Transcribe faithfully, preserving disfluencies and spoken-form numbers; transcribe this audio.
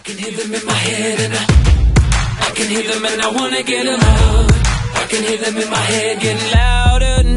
can hear them in my head and I, I can hear them and I wanna get them out. I can hear them in my head getting louder.